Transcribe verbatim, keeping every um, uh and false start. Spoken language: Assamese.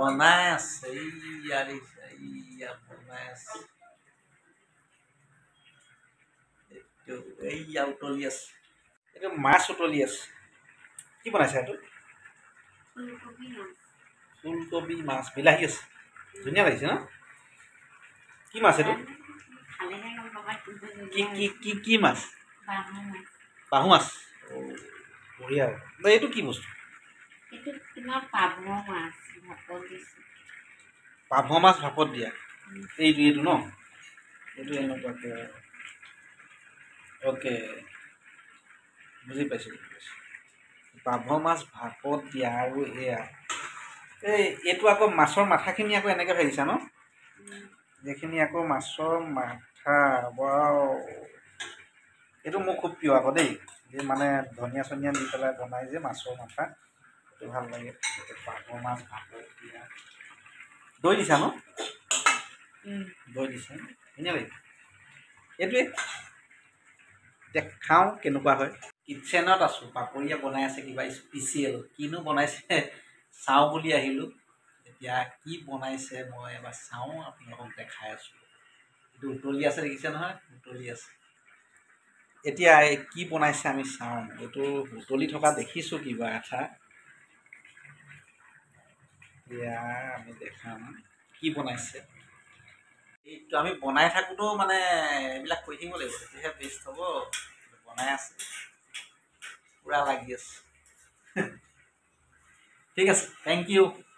বনাই আছে ইয়াৰ ইয়াৰ বনাই আছে এইটো এইয়া উতলি আছে এইটো মাছ উতলি আছে কি বনাইছে এইটো ফুলকবি মাছ বিলাহী আছে ধুনীয়া লাগিছে ন কি মাছ এইটো কি কি কি কি মাছ বাহু মাছ বঢ়িয়া এইটো কি বস্তু পাভ মাছ ভাপত দিয়া এইটো এইটো ন এইটো এনেকুৱাকে অ'কে বুজি পাইছোঁ পাভ মাছ ভাপত দিয়া আৰু এয়া এই এইটো আকৌ মাছৰ মাথাখিনি আকৌ এনেকৈ ভাজিছা ন এইখিনি আকৌ মাছৰ মাথা ৱাও এইটো মোৰ খুব প্ৰিয় আকৌ দেই এই মানে ধনিয়া চনিয়া দি পেলাই বনাই যে মাছৰ মাথা এইটো ভাল লাগে পাভ মাছ ভাপত দিয়া দৈ দিছা ন দৈ দিছা ধুনীয়া লাগে এইটোৱে এতিয়া খাওঁ কেনেকুৱা হয় কিটচেনত আছোঁ পাপৰীয়া বনাই আছে কিবা স্পেচিয়েল কিনো বনাইছে চাওঁ বুলি আহিলোঁ এতিয়া কি বনাইছে মই এবাৰ চাওঁ আপোনালোকক দেখাই আছোঁ এইটো উতলি আছে দেখিছে নহয় উতলি আছে এতিয়া কি বনাইছে আমি চাওঁ এইটো উতলি থকা দেখিছোঁ কিবা এটা এতিয়া আমি দেখাম কি বনাইছে এইটো আমি বনাই থাকোঁতেও মানে এইবিলাক কৰি থাকিব লাগিব তেতিয়াহে বেষ্ট হ'ব বনাই আছে পূৰা লাগি আছে ঠিক আছে থেংক ইউ